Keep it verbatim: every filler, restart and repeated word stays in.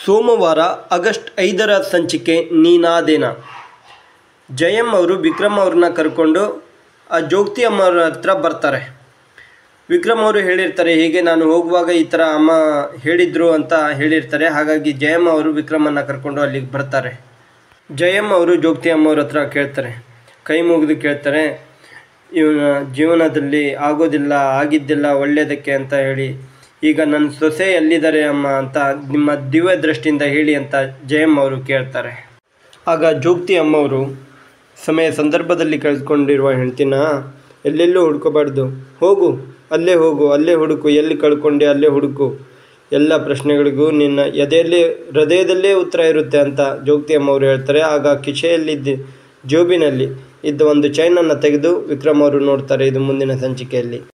ಸೋಮವಾರ ಆಗಸ್ಟ್ ಐದರ ಸಂಚಿಕೆ ನೀನಾದೇನಾ. ಜಯಮ್ ಅವರು ವಿಕ್ರಮ್ ಅವ್ರನ್ನ ಕರ್ಕೊಂಡು ಆ ಜೋಗ್ತಿ ಅಮ್ಮವ್ರ ಹತ್ರ ಬರ್ತಾರೆ. ವಿಕ್ರಮ್ ಅವರು ಹೇಳಿರ್ತಾರೆ, ಹೀಗೆ ನಾನು ಹೋಗುವಾಗ ಈ ಥರ ಅಮ್ಮ ಹೇಳಿದರು ಅಂತ ಹೇಳಿರ್ತಾರೆ. ಹಾಗಾಗಿ ಜಯಮ್ ಅವರು ವಿಕ್ರಮನ್ನು ಕರ್ಕೊಂಡು ಅಲ್ಲಿಗೆ ಬರ್ತಾರೆ. ಜಯಮ್ ಅವರು ಜೋಗ್ತಿ ಅಮ್ಮವ್ರ ಹತ್ರ ಕೇಳ್ತಾರೆ, ಕೈ ಮುಗಿದು ಕೇಳ್ತಾರೆ, ಇವನ ಜೀವನದಲ್ಲಿ ಆಗೋದಿಲ್ಲ, ಆಗಿದ್ದಿಲ್ಲ ಒಳ್ಳೆಯದಕ್ಕೆ ಅಂತ ಹೇಳಿ, ಈಗ ನನ್ನ ಸೊಸೆ ಎಲ್ಲಿದ್ದಾರೆ ಅಮ್ಮ ಅಂತ ನಿಮ್ಮ ದಿವ್ಯ ದೃಷ್ಟಿಯಿಂದ ಹೇಳಿ ಅಂತ ಜಯಮ್ ಅವರು ಕೇಳ್ತಾರೆ. ಆಗ ಜೋಗ್ತಿ ಅಮ್ಮವರು, ಸಮಯ ಸಂದರ್ಭದಲ್ಲಿ ಕಳ್ಕೊಂಡಿರುವ ಹೆಂಡ್ತಿನ ಎಲ್ಲೆಲ್ಲೂ ಹುಡ್ಕೋಬಾರ್ದು, ಹೋಗು ಅಲ್ಲೇ ಹೋಗು, ಅಲ್ಲೇ ಹುಡುಕು, ಎಲ್ಲಿ ಕಳ್ಕೊಂಡೆ ಅಲ್ಲೇ ಹುಡುಕು, ಎಲ್ಲ ಪ್ರಶ್ನೆಗಳಿಗೂ ನಿನ್ನ ಎದೆಯಲ್ಲಿ ಹೃದಯದಲ್ಲೇ ಉತ್ತರ ಇರುತ್ತೆ ಅಂತ ಜೋಗ್ತಿ ಅಮ್ಮವರು ಹೇಳ್ತಾರೆ. ಆಗ ಕಿಸೆಯಲ್ಲಿದ್ದ ಜೋಬಿನಲ್ಲಿ ಇದ್ದ ಒಂದು ಚೈನನ್ನು ತೆಗೆದು ವಿಕ್ರಮ್ ಅವರು ನೋಡ್ತಾರೆ. ಇದು ಮುಂದಿನ ಸಂಚಿಕೆಯಲ್ಲಿ.